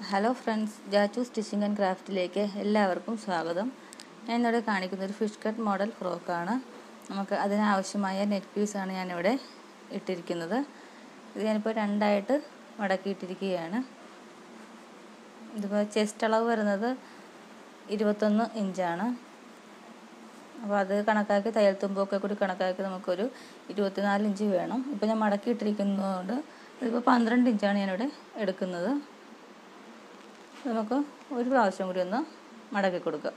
Hello friends, Jachu stitching and ക്രാഫ്റ്റിലേക്ക് എല്ലാവർക്കും സ്വാഗതം. ഞാൻ ഇന്നിവിടെ കാണിക്കുന്ന ഒരു ഫിഷ് കട്ട് മോഡൽ ഫ്രോക്കാണ്. നമുക്ക് അതിനാവശ്യമായ നെറ്റ് പീസാണ് ഞാനിവിടെ ഇട്ടിരിക്കുന്നത്. ഇത് ഞാനിപ്പോൾ രണ്ടായിട്ട് മടക്കിയിട്ടിരിക്കുകയാണ്. ഇതിപ്പോൾ ചെസ്റ്റ് അളവ് വരുന്നത് 21 ഇഞ്ചാണ്. അപ്പോൾ അത് കണക്കാക്കി തയ്യൽ തുമ്പൊക്കെ കൂടി കണക്കാക്കി നമുക്കൊരു 24 ഇഞ്ച് വേണം. ഇപ്പോൾ ഞാൻ മടക്കിയിട്ടിരിക്കുന്നതുകൊണ്ട് ഇതിപ്പോൾ 12 ഇഞ്ചാണ് ഞാനിവിടെ എടുക്കുന്നത്. നമുക്ക് ഒരു പ്രാവശ്യം കൂടി ഒന്ന് മടക്കി കൊടുക്കാം.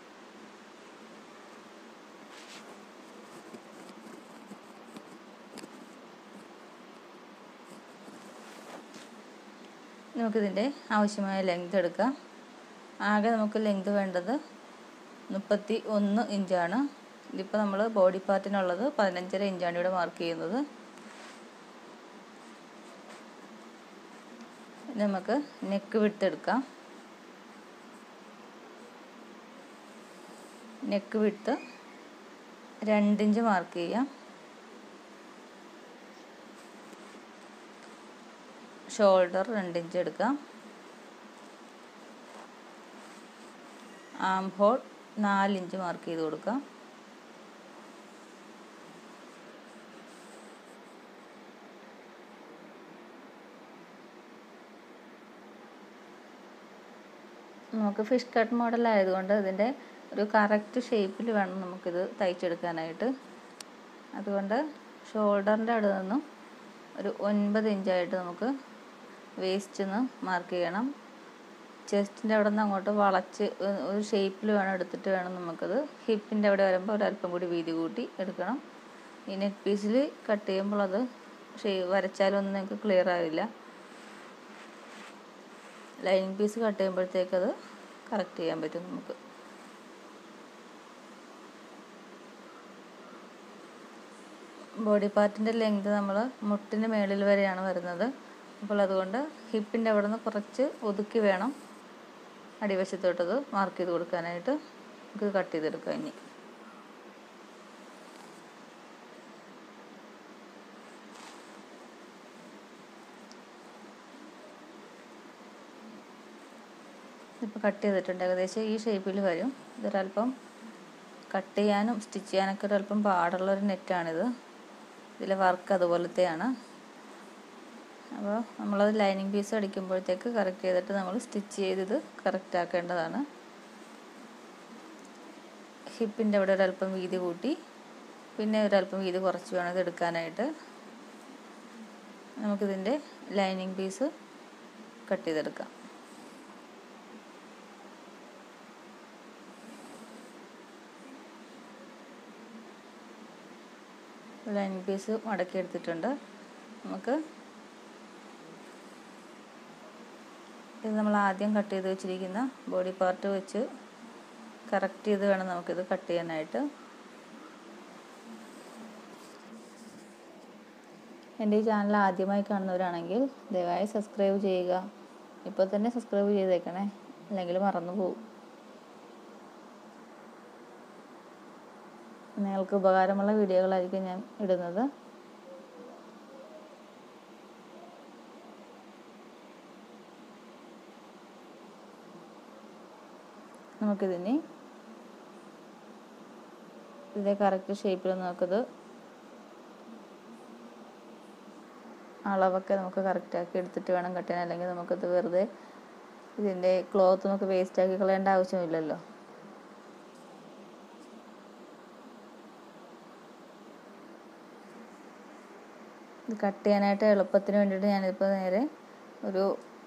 നമുക്കിതിൻ്റെ ആവശ്യമായ ലെങ്ത് എടുക്കാം. ആകെ നമുക്ക് ലെങ്ത് വേണ്ടത് 31 ഇഞ്ചാണ്. ഇതിപ്പോൾ നമ്മൾ ബോഡി പാർട്ടിനുള്ളത് 15.5 ഇഞ്ചാണ് ഇവിടെ മാർക്ക് ചെയ്യുന്നത്. നമുക്ക് നെക്ക് വിഡ്ത്ത് എടുക്കാം. നെക്ക് വിഡ്ത്ത് 2 ഇഞ്ച് മാർക്ക് ചെയ്യാം. ഷോൾഡർ 2 ഇഞ്ച് എടുക്കാം. ആം ഹോൾ 4 ഇഞ്ച് മാർക്ക് ചെയ്ത് കൊടുക്കാം. നമുക്ക് ഫിഷ് കട്ട് മോഡൽ ആയതുകൊണ്ട് ഇതിൻ്റെ ഒരു കറക്റ്റ് ഷേപ്പിൽ വേണം നമുക്കിത് തയ്ച്ചെടുക്കാനായിട്ട്. അതുകൊണ്ട് ഷോൾഡറിൻ്റെ അവിടെ നിന്നും ഒരു 9 ഇഞ്ചായിട്ട് നമുക്ക് വേസ്റ്റ് നിന്ന് മാർക്ക് ചെയ്യണം. ചെസ്റ്റിൻ്റെ അവിടെ നിന്ന് അങ്ങോട്ട് വളച്ച് ഒരു ഷേപ്പിൽ വേണം എടുത്തിട്ട് വേണം നമുക്കത് ഹിപ്പിൻ്റെ അവിടെ വരുമ്പോൾ ഒരല്പം കൂടി വീതി കൂട്ടി എടുക്കണം. ഈ നെറ്റ് പീസിൽ കട്ട് ചെയ്യുമ്പോൾ അത് വരച്ചാലൊന്നും നിങ്ങൾക്ക് ക്ലിയർ ആവില്ല. ലൈനിങ് പീസ് കട്ട് ചെയ്യുമ്പോഴത്തേക്ക് അത് കറക്റ്റ് ചെയ്യാൻ പറ്റും നമുക്ക്. ബോഡി പാർട്ടിൻ്റെ ലെങ്ത് നമ്മൾ മുട്ടിന് മേളിൽ വരെയാണ് വരുന്നത്. അപ്പോൾ അതുകൊണ്ട് ഹിപ്പിൻ്റെ അവിടെ നിന്ന് കുറച്ച് ഒതുക്കി വേണം അടിവശത്തോട്ടത് മാർക്ക് ചെയ്ത് കൊടുക്കാനായിട്ട്. നമുക്ക് കട്ട് ചെയ്തെടുക്കാം. ഇനി ഇപ്പോൾ കട്ട് ചെയ്തിട്ടുണ്ട്. ഏകദേശം ഈ ഷേപ്പിൽ വരും. ഇതൊരല്പം കട്ട് ചെയ്യാനും സ്റ്റിച്ച് ചെയ്യാനൊക്കെ ഒരല്പം പാടുള്ളൊരു നെറ്റാണിത്. ഇതിലെ വർക്ക് അതുപോലത്തെയാണ്. അപ്പോൾ നമ്മളത് ലൈനിങ് പീസ് അടിക്കുമ്പോഴത്തേക്ക് കറക്റ്റ് ചെയ്തിട്ട് നമ്മൾ സ്റ്റിച്ച് ചെയ്ത് കറക്റ്റ് ആക്കേണ്ടതാണ്. ഹിപ്പിൻ്റെ അവിടെ ഒരല്പം വീതി കൂട്ടി പിന്നെ ഒരല്പം വീതി കുറച്ച് വേണം ഇത് എടുക്കാനായിട്ട്. നമുക്കിതിൻ്റെ ലൈനിങ് പീസ് കട്ട് ചെയ്തെടുക്കാം. ലൈനിങ് പീസ് മടക്കി എടുത്തിട്ടുണ്ട്. നമുക്ക് ഇത് നമ്മൾ ആദ്യം കട്ട് ചെയ്ത് വെച്ചിരിക്കുന്ന ബോഡി പാർട്ട് വെച്ച് കറക്റ്റ് ചെയ്ത് വേണം നമുക്കിത് കട്ട് ചെയ്യാനായിട്ട്. എൻ്റെ ഈ ചാനൽ ആദ്യമായി കാണുന്നവരാണെങ്കിൽ ദയവായി സബ്സ്ക്രൈബ് ചെയ്യുക. ഇപ്പോൾ തന്നെ സബ്സ്ക്രൈബ് ചെയ്തേക്കണേ, അല്ലെങ്കിൽ മറന്നു പോകും. നിങ്ങൾക്ക് ഉപകാരമുള്ള വീഡിയോകളായിരിക്കും ഞാൻ ഇടുന്നത്. നമുക്കിതിന് ഇതിൻ്റെ കറക്റ്റ് ഷേപ്പിൽ നമുക്കത് അളവൊക്കെ നമുക്ക് കറക്റ്റാക്കി എടുത്തിട്ട് വേണം കട്ട് ചെയ്യാൻ. അല്ലെങ്കിൽ നമുക്കത് വെറുതെ ഇതിൻ്റെ ക്ലോത്ത് നമുക്ക് വേസ്റ്റാക്കി കളയേണ്ട ആവശ്യമില്ലല്ലോ. ഇത് കട്ട് ചെയ്യാനായിട്ട് എളുപ്പത്തിന് വേണ്ടിയിട്ട് ഞാനിപ്പോൾ നേരെ ഒരു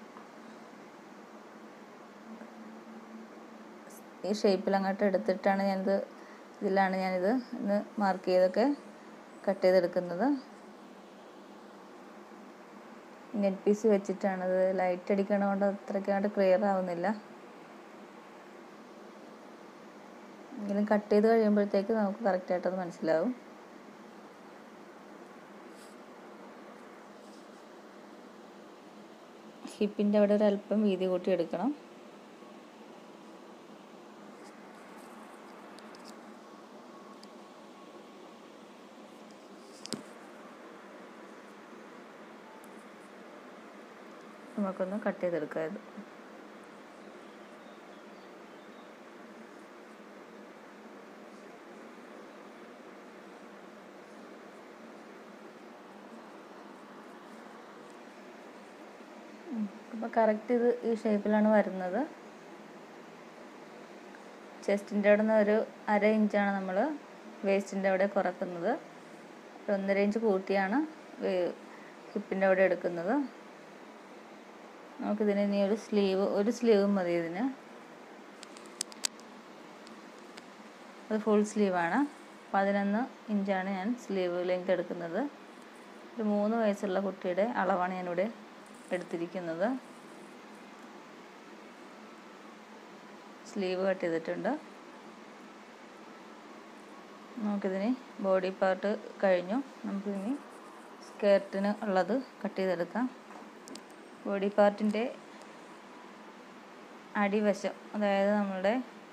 ഈ ഷേപ്പിൽ അങ്ങോട്ട് എടുത്തിട്ടാണ് ഇതിലാണ് ഞാനിത് ഇന്ന് മാർക്ക് ചെയ്തൊക്കെ കട്ട് ചെയ്തെടുക്കുന്നത്. നെറ്റ് പീസ് വെച്ചിട്ടാണത്. ലൈറ്റ് അടിക്കണതുകൊണ്ട് അത്രയ്ക്കാണ്ട് ക്ലിയർ ആവുന്നില്ല. എങ്കിലും കട്ട് ചെയ്ത് കഴിയുമ്പോഴത്തേക്ക് നമുക്ക് കറക്റ്റായിട്ടത് മനസ്സിലാവും. ഹിപ്പിൻ്റെ അവിടെ ഒരല്പം വീതി കൂട്ടി എടുക്കണം. നമുക്കൊന്ന് കട്ട് ചെയ്തെടുക്കാം. ഇത് അപ്പോൾ കറക്റ്റ് ഇത് ഈ ഷേപ്പിലാണ് വരുന്നത്. ചെസ്റ്റിൻ്റെ അവിടെ നിന്ന് ഒരു 1/2 ഇഞ്ചാണ് നമ്മൾ വേസ്റ്റിൻ്റെ അവിടെ കുറക്കുന്നത്. 1.5 ഇഞ്ച് കൂട്ടിയാണ് ഹിപ്പിൻ്റെ അവിടെ എടുക്കുന്നത്. നമുക്കിതിന് ഇനി ഒരു സ്ലീവ് മതി ഇതിന്. അത് ഫുൾ സ്ലീവാണ്. 11 ഇഞ്ചാണ് ഞാൻ സ്ലീവ് ലെങ്ത് എടുക്കുന്നത്. ഒരു 3 വയസ്സുള്ള കുട്ടിയുടെ അളവാണ് ഞാനിവിടെ എടുത്തിരിക്കുന്നത്. സ്ലീവ് കട്ട് ചെയ്തിട്ടുണ്ട്. നമുക്കിതിന് ബോഡി പാർട്ട് കഴിഞ്ഞു. നമുക്കിനി സ്കേർട്ടിന് ഉള്ളത് കട്ട് ചെയ്തെടുക്കാം. ബോഡി പാർട്ടിൻ്റെ അടിവശം, അതായത് നമ്മളുടെ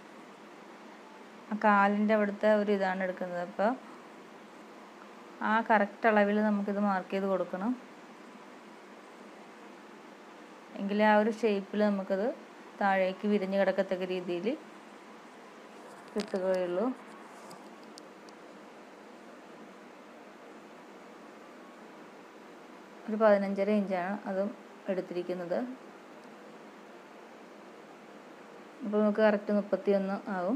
കാലിൻ്റെ അവിടുത്തെ ഒരു ഇതാണ് എടുക്കുന്നത്. അപ്പോൾ ആ കറക്റ്റ് അളവിൽ നമുക്കിത് മാർക്ക് ചെയ്ത് കൊടുക്കണം. എങ്കിലേ ആ ഒരു ഷേപ്പിൽ നമുക്കത് താഴേക്ക് വിരിഞ്ഞ് കിടക്കത്തക്ക രീതിയിൽ കിട്ടുകയുള്ളൂ. ഒരു 15.5 ഇഞ്ചാണ് അതും എടുത്തിരിക്കുന്നത്. അപ്പോൾ നമുക്ക് കറക്റ്റ് 31 ആവും.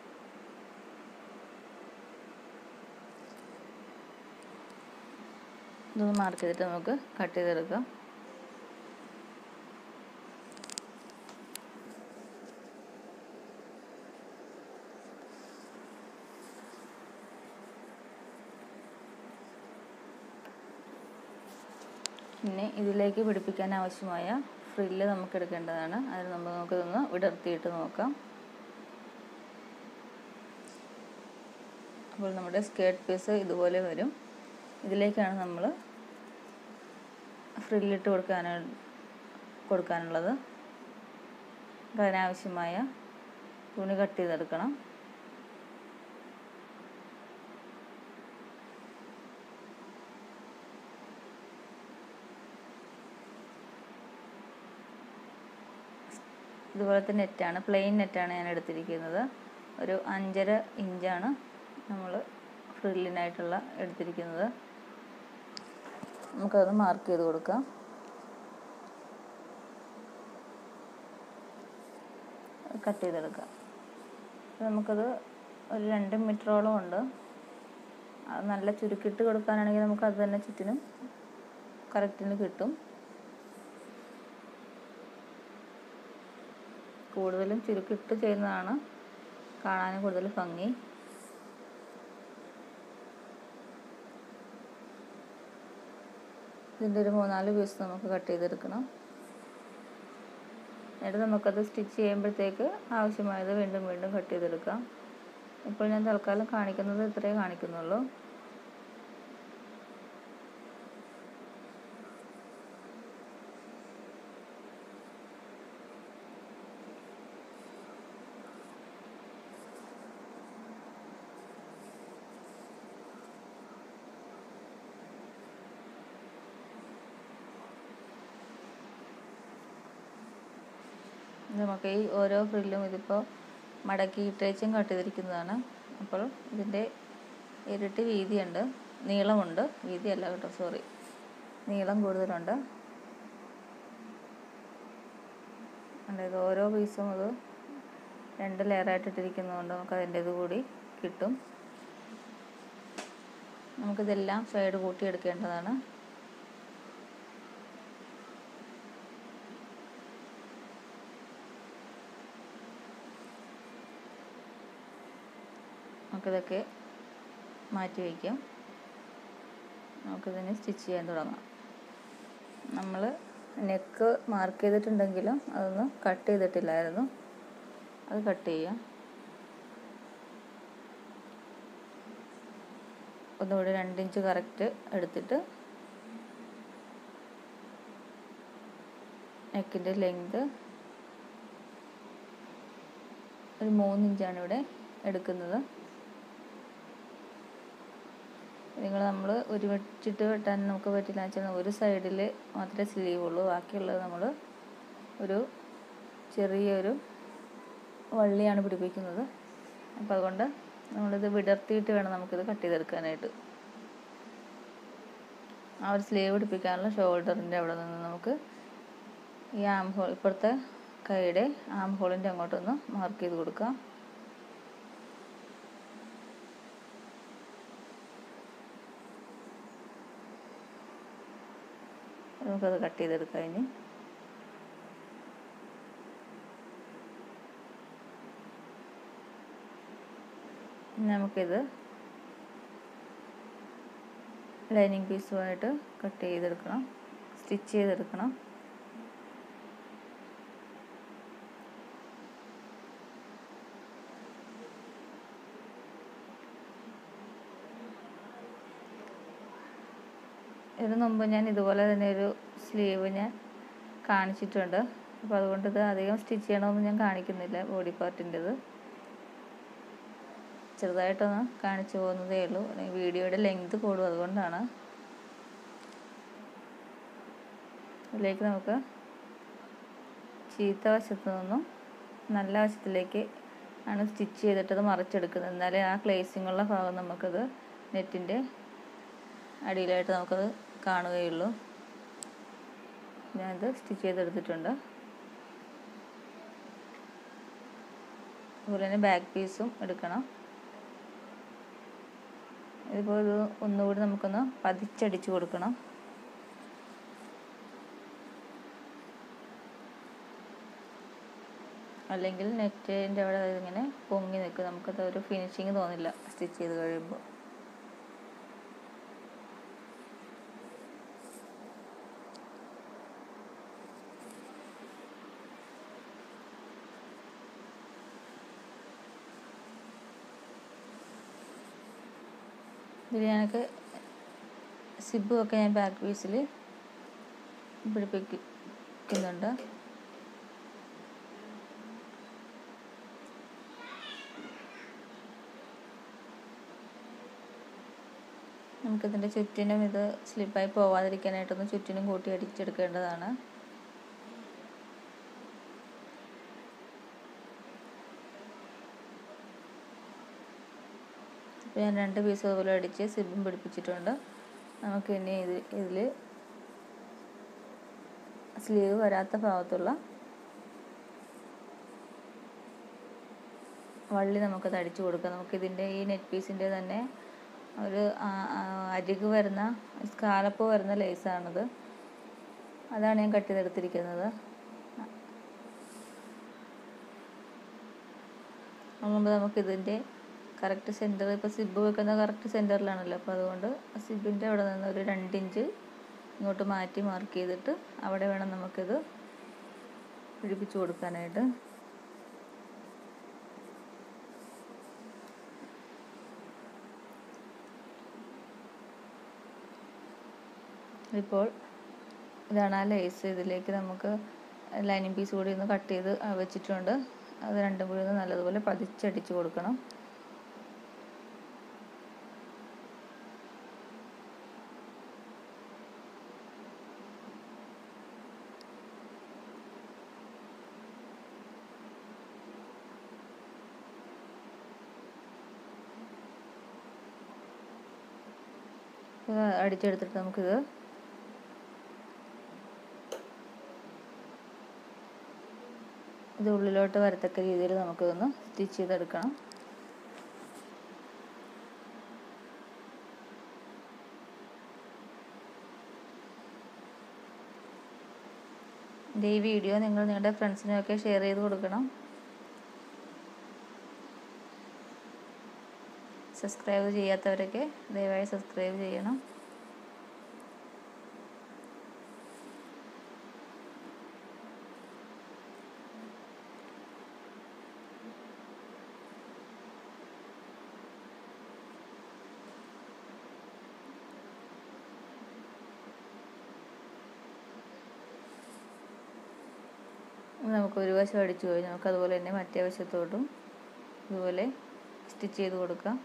ഇതൊന്ന് മാർക്ക് ചെയ്തിട്ട് നമുക്ക് കട്ട് ചെയ്തെടുക്കാം. പിന്നെ ഇതിലേക്ക് പിടിപ്പിക്കാൻ ആവശ്യമായ ഫ്രില്ല് നമുക്ക് എടുക്കേണ്ടതാണ്. അതിന് നമുക്കിതൊന്ന് വിടർത്തിയിട്ട് നോക്കാം. അപ്പോൾ നമ്മുടെ സ്കേർട്ട് പീസ് ഇതുപോലെ വരും. ഇതിലേക്കാണ് നമ്മൾ ഫ്രില്ലിട്ട് കൊടുക്കാനുള്ളത്. അതിനാവശ്യമായ തുണി കട്ട് ചെയ്തെടുക്കണം. ഇതുപോലത്തെ നെറ്റാണ്, പ്ലെയിൻ നെറ്റാണ് ഞാൻ എടുത്തിരിക്കുന്നത്. ഒരു 5.5 ഇഞ്ചാണ് നമ്മൾ ഫ്രില്ലിനായിട്ടുള്ള എടുത്തിരിക്കുന്നത്. നമുക്കത് മാർക്ക് ചെയ്ത് കൊടുക്കാം. കട്ട് ചെയ്തെടുക്കാം. നമുക്കത് ഒരു 2 മീറ്ററോളം ഉണ്ട്. അത് നല്ല ചുരുക്കിട്ട് കൊടുക്കാനാണെങ്കിൽ നമുക്ക് അത് തന്നെ ചുറ്റിനും കറക്റ്റിന് കിട്ടും. കൂടുതലും ചുരുക്കിട്ട് ചെയ്യുന്നതാണ് കാണാനും കൂടുതൽ ഭംഗി. ഇതിൻ്റെ ഒരു 3-4 പീസ് നമുക്ക് കട്ട് ചെയ്തെടുക്കണം. എന്നിട്ട് നമുക്കത് സ്റ്റിച്ച് ചെയ്യുമ്പോഴത്തേക്ക് ആവശ്യമായത് വീണ്ടും വീണ്ടും കട്ട് ചെയ്തെടുക്കാം. ഇപ്പോൾ ഞാൻ തൽക്കാലം കാണിക്കുന്നത് ഇത്രയേ കാണിക്കുന്നുള്ളൂ. നമുക്ക് ഈ ഓരോ ഫ്രില്ലും ഇതിപ്പോൾ മടക്കി ഇട്ടേച്ചും കട്ട് ചെയ്തിരിക്കുന്നതാണ്. അപ്പോൾ ഇതിൻ്റെ ഇരട്ടി വീതിയുണ്ട്, നീളമുണ്ട്. വീതിയല്ല കേട്ടോ, സോറി, നീളം കൂടുതലുണ്ട്. അതായത് ഓരോ പീസും അത് 2 ലെയറായിട്ട് ഇട്ടിരിക്കുന്നതുകൊണ്ട് നമുക്ക് അതിൻ്റേത് കൂടി കിട്ടും. നമുക്കിതെല്ലാം സൈഡ് കൂട്ടിയെടുക്കേണ്ടതാണ്. നമുക്കിതൊക്കെ മാറ്റി വയ്ക്കാം. നമുക്കിതിനെ സ്റ്റിച്ച് ചെയ്യാൻ തുടങ്ങാം. നമ്മൾ നെക്ക് മാർക്ക് ചെയ്തിട്ടുണ്ടെങ്കിലും അതൊന്നും കട്ട് ചെയ്തിട്ടില്ലായിരുന്നു. അത് കട്ട് ചെയ്യാം. ഒന്നുകൂടി 2 ഇഞ്ച് കറക്റ്റ് എടുത്തിട്ട് നെക്കിൻ്റെ ലെങ്ത് ഒരു 3 ഇഞ്ചാണ് ഇവിടെ എടുക്കുന്നത്. നമ്മൾ ഒരുമിച്ചിട്ട് വെട്ടാൻ നമുക്ക് പറ്റില്ല വെച്ചാൽ ഒരു സൈഡിൽ മാത്രമേ സ്ലീവ് ഉള്ളൂ. ബാക്കിയുള്ളത് നമ്മൾ ഒരു ചെറിയൊരു വള്ളിയാണ് പിടിപ്പിക്കുന്നത്. അപ്പോൾ അതുകൊണ്ട് നമ്മളിത് വിടർത്തിയിട്ട് വേണം നമുക്കിത് കട്ട് ചെയ്തെടുക്കാനായിട്ട്. ആ ഒരു സ്ലീവ് പിടിപ്പിക്കാനുള്ള ഷോൾഡറിൻ്റെ അവിടെ നിന്ന് നമുക്ക് ഈ ആം ഹോൾ ഇപ്പുറത്തെ കൈയുടെ ആം ഹോളിൻ്റെ അങ്ങോട്ടൊന്ന് മാർക്ക് ചെയ്ത് കൊടുക്കാം. നമുക്കത് കട്ട് ചെയ്തെടുക്കാം. ഇനി നമുക്കിത് ലൈനിങ് പീസുമായിട്ട് കട്ട് ചെയ്തെടുക്കണം, സ്റ്റിച്ച് ചെയ്തെടുക്കണം. ഇതിന് മുമ്പ് ഞാൻ ഇതുപോലെ തന്നെ ഒരു സ്ലീവ് ഞാൻ കാണിച്ചിട്ടുണ്ട്. അപ്പോൾ അതുകൊണ്ട് ഇത് അധികം സ്റ്റിച്ച് ചെയ്യണമെന്ന് ഞാൻ കാണിക്കുന്നില്ല. ബോഡി പാർട്ടിൻ്റെത് ചെറുതായിട്ടൊന്ന് കാണിച്ചു പോകുന്നതേ ഉള്ളൂ. വീഡിയോയുടെ ലെങ്ത് കൂടും, അതുകൊണ്ടാണ്. ഇതിലേക്ക് നമുക്ക് ചീത്ത വശത്തു നിന്നും നല്ല വശത്തിലേക്ക് ആണ് സ്റ്റിച്ച് ചെയ്തിട്ടത് മറിച്ചെടുക്കുന്നത്. എന്നാലേ ആ ക്ലേസിങ്ങുള്ള ഭാഗം നമുക്കത് നെറ്റിൻ്റെ അടിയിലായിട്ട് നമുക്കത് കാണുകയുള്ളൂ. ഞാനിത് സ്റ്റിച്ച് ചെയ്തെടുത്തിട്ടുണ്ട്. അതുപോലെ തന്നെ ബാക്ക് പീസും എടുക്കണം. ഇതിപ്പോൾ ഇത് ഒന്നുകൂടി നമുക്കൊന്ന് പതിച്ചടിച്ച് കൊടുക്കണം. അല്ലെങ്കിൽ നെറ്റിൻ്റെ അവിടെ ഇങ്ങനെ പൊങ്ങി നിൽക്കും, നമുക്കത് ഒരു ഫിനിഷിങ് തോന്നില്ല സ്റ്റിച്ച് ചെയ്ത് കഴിയുമ്പോൾ. ഇതിൽ ഞങ്ങൾക്ക് സിബും ഒക്കെ ഞാൻ ബാക്ക് പീസിൽ പിടിപ്പിക്കുന്നുണ്ട്. നമുക്കിതിൻ്റെ ചുറ്റിനും ഇത് സ്ലിപ്പായി പോവാതിരിക്കാനായിട്ടൊന്ന് ചുറ്റിനും കൂട്ടി അടിച്ചെടുക്കേണ്ടതാണ്. ഇപ്പോൾ ഞാൻ 2 പീസ് അതുപോലെ അടിച്ച് സിബും പിടിപ്പിച്ചിട്ടുണ്ട്. നമുക്ക് ഇനി ഇതിൽ സ്ലീവ് വരാത്ത ഭാഗത്തുള്ള വള്ളി നമുക്കത് അടിച്ചു കൊടുക്കാം. നമുക്കിതിൻ്റെ ഈ നെറ്റ് പീസിൻ്റെ തന്നെ ഒരു അരികു വരുന്ന സ്കാലപ്പ് വരുന്ന ലേസാണിത്. അതാണ് ഞാൻ കട്ട് ചെയ്തെടുത്തിരിക്കുന്നത്. അതുകൊണ്ട് നമുക്കിതിൻ്റെ കറക്റ്റ് സെൻറ്റർ, ഇപ്പോൾ സിബ് വെക്കുന്ന കറക്റ്റ് സെൻറ്ററിലാണല്ലോ, അപ്പോൾ അതുകൊണ്ട് സിബിൻ്റെ അവിടെ നിന്ന് ഒരു 2 ഇഞ്ച് ഇങ്ങോട്ട് മാറ്റി മാർക്ക് ചെയ്തിട്ട് അവിടെ വേണം നമുക്കിത് പിടിപ്പിച്ച് കൊടുക്കാനായിട്ട്. ഇപ്പോൾ ഇതാണ് ആ ലേസ്. ഇതിലേക്ക് നമുക്ക് ലൈനിങ് പീസ് കൂടി ഒന്ന് കട്ട് ചെയ്ത് വെച്ചിട്ടുണ്ട്. അത് രണ്ടും കൂടി ഒന്ന് നല്ലതുപോലെ പതിച്ചടിച്ച് കൊടുക്കണം. അടിച്ചെടുത്തിട്ട് നമുക്കിത് ഉള്ളിലോട്ട് വരത്തക്ക രീതിയിൽ നമുക്കിതൊന്ന് സ്റ്റിച്ച് ചെയ്തെടുക്കണം. ഈ വീഡിയോ നിങ്ങൾ നിങ്ങളുടെ ഫ്രണ്ട്സിനൊക്കെ ഷെയർ ചെയ്ത് കൊടുക്കണം. സബ്സ്ക്രൈബ് ചെയ്യാത്തവരൊക്കെ ദയവായി സബ്സ്ക്രൈബ് ചെയ്യണം. നമുക്ക് ഒരു വശം അടിച്ചു പോയി, നമുക്ക് അതുപോലെ തന്നെ മറ്റേ വശത്തോട്ടും ഇതുപോലെ സ്റ്റിച്ച് ചെയ്ത് കൊടുക്കാം.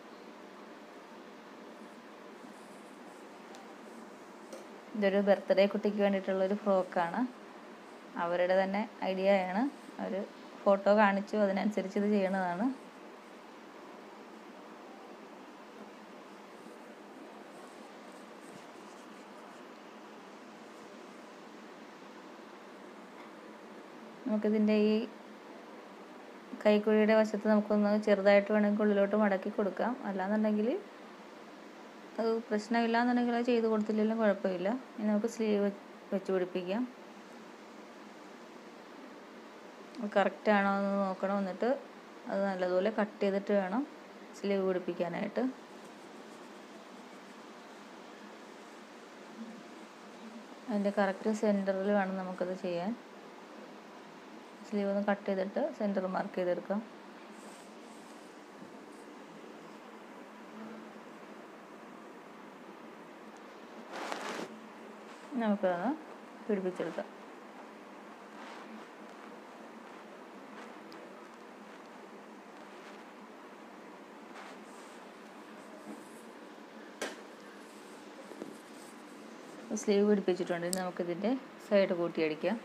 ഇതൊരു ബർത്ത്ഡേ കുട്ടിക്ക് വേണ്ടിയിട്ടുള്ളൊരു ഫ്രോക്കാണ്. അവരുടെ തന്നെ ഐഡിയയാണ്. അവർ ഫോട്ടോ കാണിച്ചു, അതിനനുസരിച്ച് ഇത് ചെയ്യണതാണ്. നമുക്കിതിൻ്റെ ഈ കൈക്കുഴിയുടെ വശത്ത് നമുക്കൊന്ന് ചെറുതായിട്ട് വേണമെങ്കിൽ ഉള്ളിലോട്ട് മടക്കി കൊടുക്കാം. അല്ലാന്നുണ്ടെങ്കിൽ അത് പ്രശ്നമില്ലാന്നുണ്ടെങ്കിൽ അത് ചെയ്ത് കൊടുത്തില്ലെങ്കിലും കുഴപ്പമില്ല. ഇനി നമുക്ക് സ്ലീവ് വെച്ച് പിടിപ്പിക്കാം. കറക്റ്റാണോ എന്ന് നോക്കണം. എന്നിട്ട് അത് നല്ലതുപോലെ കട്ട് ചെയ്തിട്ട് വേണം സ്ലീവ് പിടിപ്പിക്കാനായിട്ട്. അതിൻ്റെ കറക്റ്റ് സെൻറ്ററിൽ വേണം നമുക്കത് ചെയ്യാൻ. സ്ലീവ് ഒന്ന് കട്ട് ചെയ്തിട്ട് സെൻറ്റർ മാർക്ക് ചെയ്തെടുക്കാം. നമുക്കതൊന്ന് പിടിപ്പിച്ചെടുക്കാം. സ്ലീവ് പിടിപ്പിച്ചിട്ടുണ്ട്. ഇനി നമുക്കിതിൻ്റെ സൈഡ് കൂട്ടിയടിക്കാം.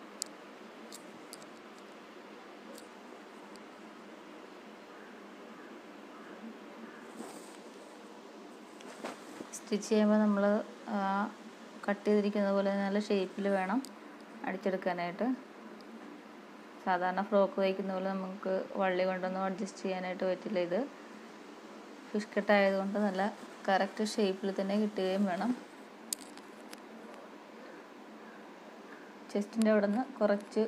സ്റ്റിച്ച് ചെയ്യുമ്പോൾ നമ്മൾ കട്ട് ചെയ്തിരിക്കുന്ന പോലെ നല്ല ഷേപ്പിൽ വേണം അടിച്ചെടുക്കാനായിട്ട്. സാധാരണ ഫ്രോക്ക് തയ്ക്കുന്ന പോലെ നമുക്ക് വള്ളി കൊണ്ടൊന്നും അഡ്ജസ്റ്റ് ചെയ്യാനായിട്ട് പറ്റില്ല. ഇത് ഫിഷ് കട്ട് ആയതുകൊണ്ട് നല്ല കറക്റ്റ് ഷേപ്പിൽ തന്നെ കിട്ടുകയും വേണം. ചെസ്റ്റിൻ്റെ അവിടെ നിന്ന് കുറച്ച്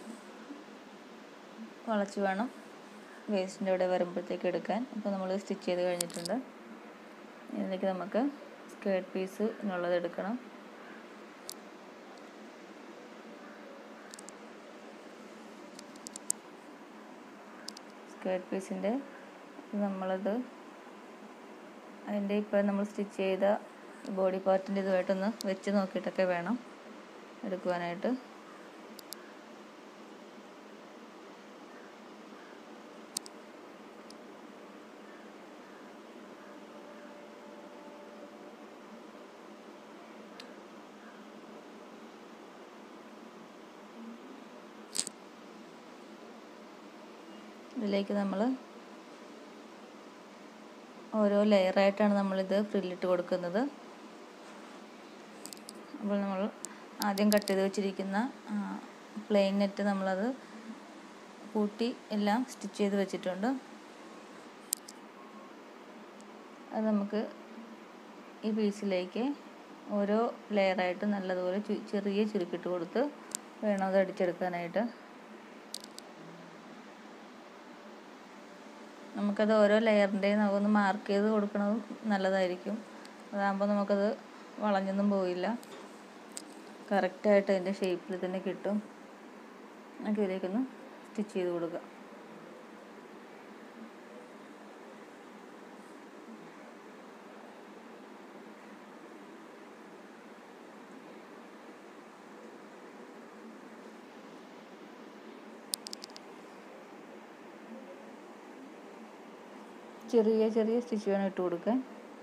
വളച്ച് വേണം വേസ്റ്റിൻ്റെ അവിടെ വരുമ്പോഴത്തേക്ക് എടുക്കാൻ. ഇപ്പോൾ നമ്മൾ സ്റ്റിച്ച് ചെയ്ത് കഴിഞ്ഞിട്ടുണ്ട്. ഇതിലേക്ക് നമുക്ക് സ്കേർട്ട് പീസ് എന്നുള്ളത് എടുക്കണം. സ്കേർട്ട് പീസിൻ്റെ നമ്മളത് അതിൻ്റെ ഇപ്പോൾ നമ്മൾ സ്റ്റിച്ച് ചെയ്ത ബോഡി പാർട്ടിൻ്റെ ഇതുമായിട്ടൊന്ന് വെച്ച് നോക്കിയിട്ടൊക്കെ വേണം എടുക്കുവാനായിട്ട്. ഇതിലേക്ക് നമ്മൾ ഓരോ ലെയറായിട്ടാണ് നമ്മളിത് ഫ്രില്ലിട്ട് കൊടുക്കുന്നത്. അപ്പോൾ നമ്മൾ ആദ്യം കട്ട് ചെയ്ത് വെച്ചിരിക്കുന്ന പ്ലെയിൻ നെറ്റ് നമ്മളത് കൂട്ടി എല്ലാം സ്റ്റിച്ച് ചെയ്ത് വെച്ചിട്ടുണ്ട്. അത് നമുക്ക് ഈ പീസിലേക്ക് ഓരോ ലെയറായിട്ട് നല്ലതുപോലെ ചെറിയ ചുരുക്കിട്ട് കൊടുത്ത് വേണം അത് അടിച്ചെടുക്കാനായിട്ട്. നമുക്കത് ഓരോ ലെയറിൻ്റെയും നമുക്കൊന്ന് മാർക്ക് ചെയ്ത് കൊടുക്കണത് നല്ലതായിരിക്കും. അതാകുമ്പോൾ നമുക്കത് വളഞ്ഞൊന്നും പോയില്ല, കറക്റ്റായിട്ട് അതിൻ്റെ ഷേപ്പിൽ തന്നെ കിട്ടും. നമുക്ക് ഇതിലേക്കൊന്ന് സ്റ്റിച്ച് ചെയ്ത് കൊടുക്കുക. ചെറിയ ചെറിയ സ്റ്റിച്ച് വേണം ഇട്ട് കൊടുക്കാൻ.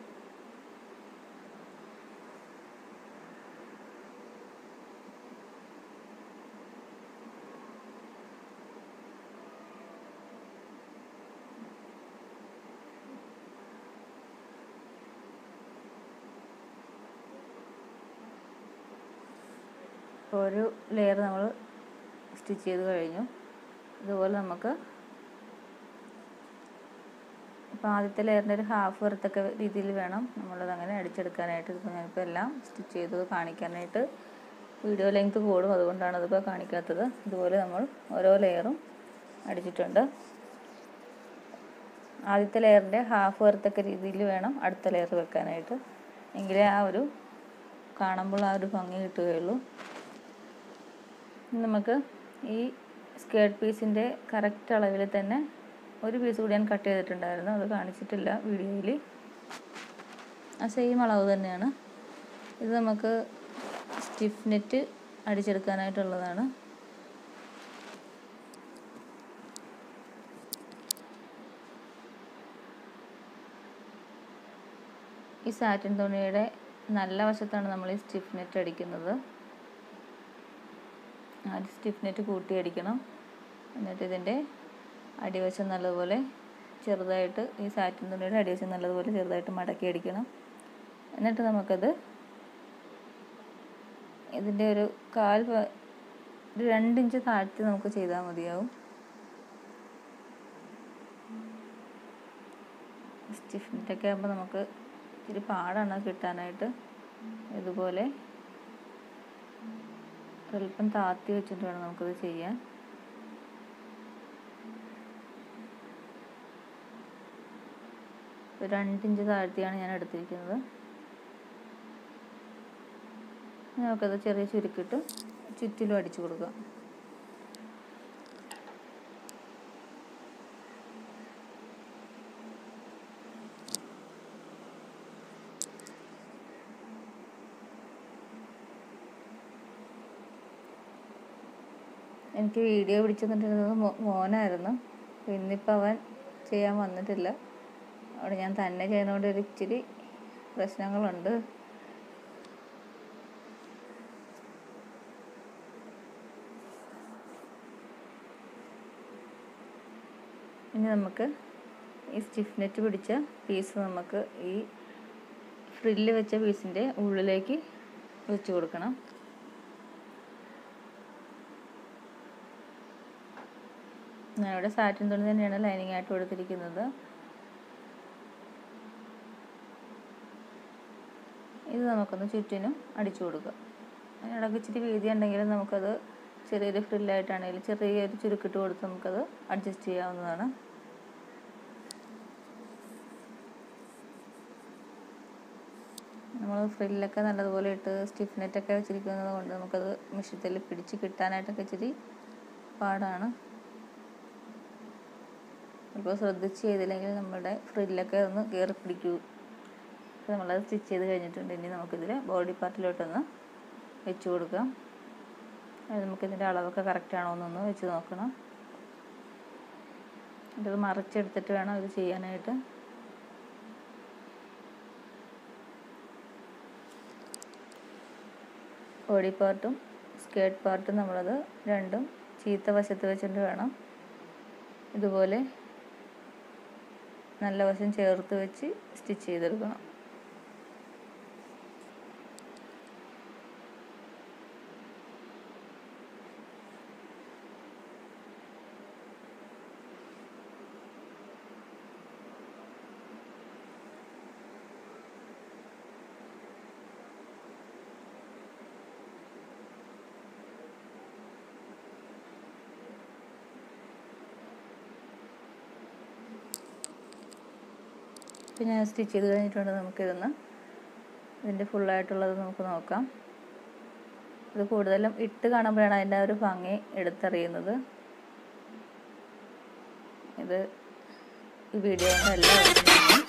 ഒരു ലെയർ നമ്മൾ സ്റ്റിച്ച് ചെയ്ത് കഴിഞ്ഞു. ഇതുപോലെ നമുക്ക് ഇപ്പോൾ ആദ്യത്തെ ലെയറിൻ്റെ ഒരു ഹാഫ് വരത്തക്ക രീതിയിൽ വേണം നമ്മളത് അങ്ങനെ അടിച്ചെടുക്കാനായിട്ട്. ഇപ്പോൾ ഞാനിപ്പോൾ എല്ലാം സ്റ്റിച്ച് ചെയ്ത് കാണിക്കാനായിട്ട് വീഡിയോ ലെങ്ത് കൂടും, അതുകൊണ്ടാണ് അതിപ്പോൾ കാണിക്കാത്തത്. ഇതുപോലെ നമ്മൾ ഓരോ ലെയറും അടിച്ചിട്ടുണ്ട്. ആദ്യത്തെ ലെയറിൻ്റെ ഹാഫ് വരത്തക്ക രീതിയിൽ വേണം അടുത്ത ലെയർ വെക്കാനായിട്ട്. എങ്കിലേ ആ ഒരു കാണുമ്പോൾ ആ ഒരു ഭംഗി കിട്ടുകയുള്ളൂ. നമുക്ക് ഈ സ്കേർട്ട് പീസിൻ്റെ കറക്റ്റ് അളവിൽ തന്നെ ഒരു പീസ് കൂടി ഞാൻ കട്ട് ചെയ്തിട്ടുണ്ടായിരുന്നു, അത് കാണിച്ചിട്ടില്ല വീഡിയോയിൽ. ആ സെയിം അളവ് തന്നെയാണ്. ഇത് നമുക്ക് സ്റ്റിഫ് നെറ്റ് അടിച്ചെടുക്കാനായിട്ടുള്ളതാണ്. ഈ സാറ്റിൻ തുണിയുടെ നല്ല വശത്താണ് നമ്മൾ ഈ സ്റ്റിഫ് നെറ്റ് അടിക്കുന്നത്. ആദ്യം സ്റ്റിഫ് നെറ്റ് കൂട്ടി അടിക്കണം. എന്നിട്ട് ഇതിൻ്റെ അടിവശം നല്ലതുപോലെ ചെറുതായിട്ട്, ഈ സാറ്റിൻ തുണിയുടെ അടിവശം നല്ലതുപോലെ ചെറുതായിട്ട് മടക്കി അടിക്കണം. എന്നിട്ട് നമുക്കത് ഇതിൻ്റെ ഒരു ഒരു 2 ഇഞ്ച് താഴ്ത്തി നമുക്ക് ചെയ്താൽ മതിയാവും. സ്റ്റിഫ് നെറ്റൊക്കെ ആകുമ്പോൾ നമുക്ക് ഇത്തിരി പാടാണ് കിട്ടാനായിട്ട്. ഇതുപോലെ അല്പം താത്തി വെച്ചിട്ട് വേണം നമുക്കത് ചെയ്യാൻ. ഒരു 2 ഇഞ്ച് താഴ്ത്തിയാണ് ഞാൻ എടുത്തിരിക്കുന്നത്. നമുക്കത് ചെറിയ ചുരുക്കിട്ട് ചുറ്റിലും അടിച്ചു കൊടുക്കാം. എനിക്ക് വീഡിയോ പിടിച്ചു തന്നിരുന്നത് മോനായിരുന്നു. ഇന്നിപ്പോൾ അവൻ ചെയ്യാൻ വന്നിട്ടില്ല. അവിടെ ഞാൻ തന്നെ ചെയ്യുന്നതുകൊണ്ട് ഒരു ഇച്ചിരി പ്രശ്നങ്ങളുണ്ട്. ഇനി നമുക്ക് ഈ സ്റ്റിഫ് നെറ്റ് പിടിച്ച പീസ് നമുക്ക് ഈ ഫ്രില്ല് വെച്ച പീസിൻ്റെ ഉള്ളിലേക്ക് വെച്ച് കൊടുക്കണം. ഞാനിവിടെ സാറ്റിൻ തുണി തന്നെയാണ് ലൈനിങ് ആയിട്ട് കൊടുത്തിരിക്കുന്നത്. ഇത് നമുക്കൊന്ന് ചുറ്റിനും അടിച്ചു കൊടുക്കാം. അതിനിടയ്ക്ക് ഇച്ചിരി വീതി ഉണ്ടെങ്കിലും നമുക്കത് ചെറിയൊരു ഫ്രില്ലായിട്ടാണെങ്കിലും ചെറിയൊരു ചുരുക്കിട്ട് കൊടുത്ത് നമുക്കത് അഡ്ജസ്റ്റ് ചെയ്യാവുന്നതാണ്. നമ്മൾ ഫ്രില്ലൊക്കെ നല്ലതുപോലെ ഇട്ട് സ്റ്റിഫ് നെറ്റൊക്കെ വെച്ചിരിക്കുന്നത് കൊണ്ട് നമുക്കത് മിഷ്യത്തിൽ പിടിച്ച് കിട്ടാനായിട്ടൊക്കെ ഇച്ചിരി പാടാണ്. അപ്പോൾ ശ്രദ്ധിച്ച് ചെയ്തില്ലെങ്കിൽ നമ്മുടെ ഫ്രില്ലൊക്കെ ഒന്ന് കയറി പിടിക്കും. അപ്പോൾ നമ്മളത് സ്റ്റിച്ച് ചെയ്ത് കഴിഞ്ഞിട്ടുണ്ട്. ഇനി നമുക്കിതിൽ ബോഡി പാർട്ടിലോട്ടൊന്ന് വെച്ച് കൊടുക്കാം. അത് നമുക്കിതിൻ്റെ അളവൊക്കെ കറക്റ്റാണോ എന്നൊന്ന് വെച്ച് നോക്കണം. ഇത് മറിച്ചെടുത്തിട്ട് വേണം ഇത് ചെയ്യാനായിട്ട്. ബോഡി പാർട്ടും സ്കേർട്ട് പാർട്ടും നമ്മളത് രണ്ടും ചീത്ത വശത്ത് വെച്ചിട്ട് വേണം ഇതുപോലെ നല്ല വശം ചേർത്ത് വെച്ച് സ്റ്റിച്ച് ചെയ്തെടുക്കണം. ഇപ്പം ഞാൻ സ്റ്റിച്ച് ചെയ്ത് കഴിഞ്ഞിട്ടുണ്ട്. ഇതിൻ്റെ ഫുള്ളായിട്ടുള്ളത് നമുക്ക് നോക്കാം. ഇത് കൂടുതലും ഇട്ട് കാണുമ്പോഴാണ് അതിൻ്റെ ഒരു ഭംഗി എടുത്തറിയുന്നത്. ഇത് ഈ വീഡിയോ കൊണ്ട് എല്ലാവർക്കും